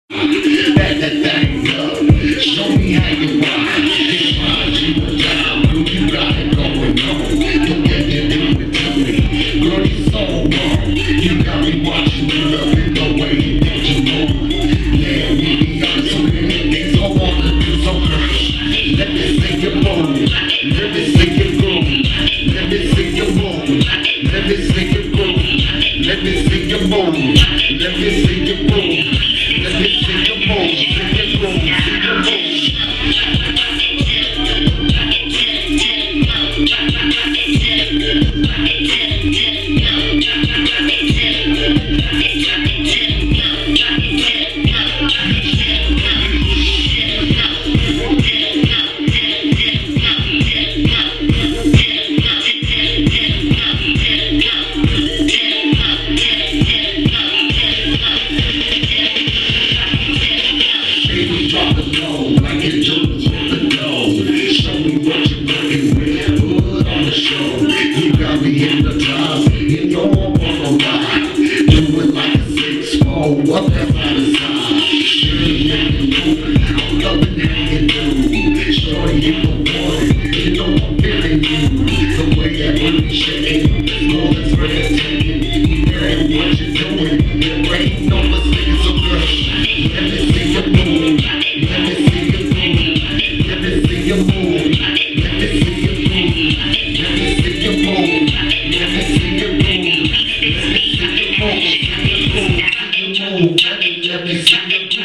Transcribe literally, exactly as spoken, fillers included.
Back that thing up. Show me how you ride. This ride you a job. Girl, you got it going on. Don't get to do it to me. Girl, you so wrong. You got me watching you, loving the way you think you move. Yeah, we be on so many things I wanna do, so girl, let me see your move. Let me see your groove. Let me see your move. Let me see your groove. Let me see your move. Let me see your move. Let me see your move. See your groove. See your move. Drop the low like it jokes with the dough. Show me what you're working with. Put on the show. You got me in the top. You know I'm on the ride. Do it like a six four. Up that by the side. Shit, making move. I'm loving how you do. Shorty, you don't want it. You know I'm feeling you. The way that booty shaking. All this breathtaking. There ain't what you're doing. There ain't no mistakes, so girl, let me see your move. Let me see your move. Let me see your move. Let me see your move. Let me see your move. Let me see your move. Let me see your move. Let me see your move. Let me see your move.